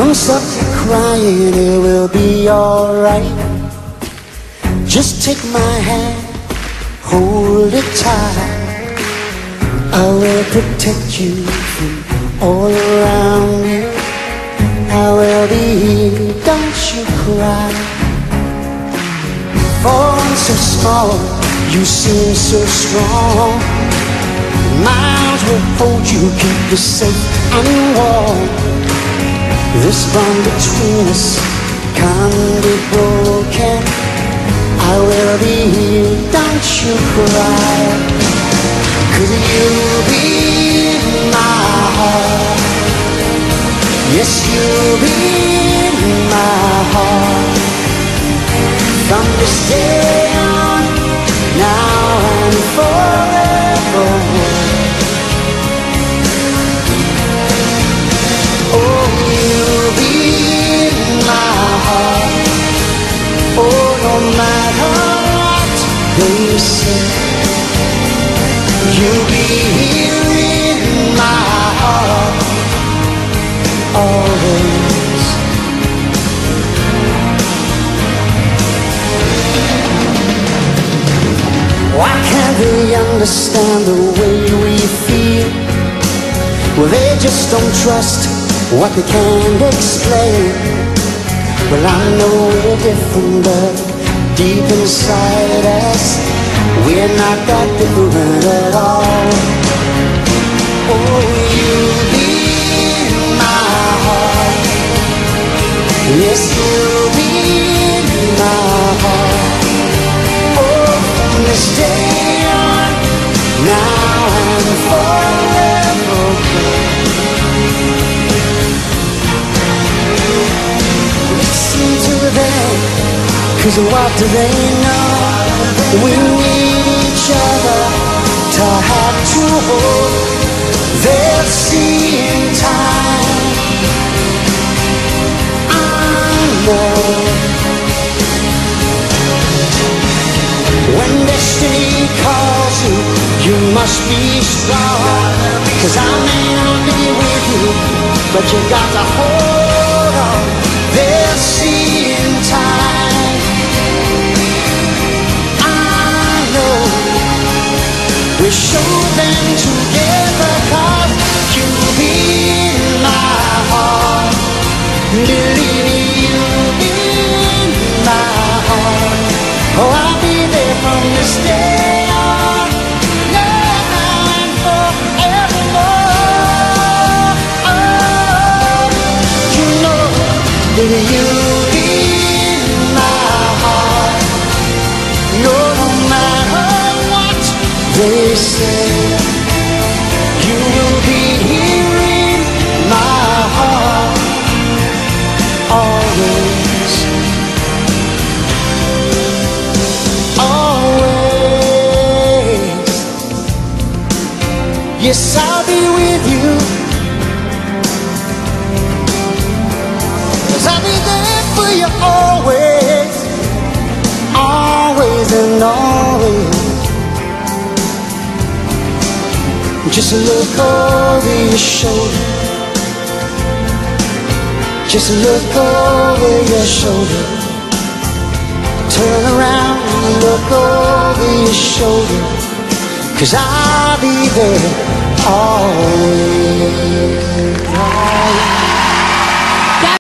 Don't stop crying, it will be alright. Just take my hand, hold it tight. I will protect you from all around you. I will be here, don't you cry. Falling so small, you seem so strong. Miles will hold you, keep you safe and warm. This bond between us can't be broken. I will be here, don't you cry. 'Cause you'll be in my heart. Yes, you'll be in my heart. From this day on, now and forevermore. Oh, you'll be in my heart. Oh, no matter what they say, you'll be here in my heart always. Why can't they understand the way we feel? Well, they just don't trust what they can't explain. Well, I know we're different, but deep inside us, we're not that different at all. Oh, you'll be in my heart. Yes, you'll be in my heart. Oh, from this day on, now and forever. Listen to them, 'cause what do they know? We need each other to have to hold. They'll see in time, I know. When destiny calls you, you must be strong. 'Cause I may not be with you, but you got to hold on. They'll see in time, I know. We show them together, 'cause you'll be in my heart. Believe me, you'll be in my heart. Oh, I'll be there from this day on, now and forevermore. Oh, you know that you'll be in my heart. No matter what they say, you will be here in my heart always. Always. Yes, I'll be with you. 'Cause I'll be there for you always. Always and always. Just look over your shoulder. Just look over your shoulder. Turn around and look over your shoulder. 'Cause I'll be there always.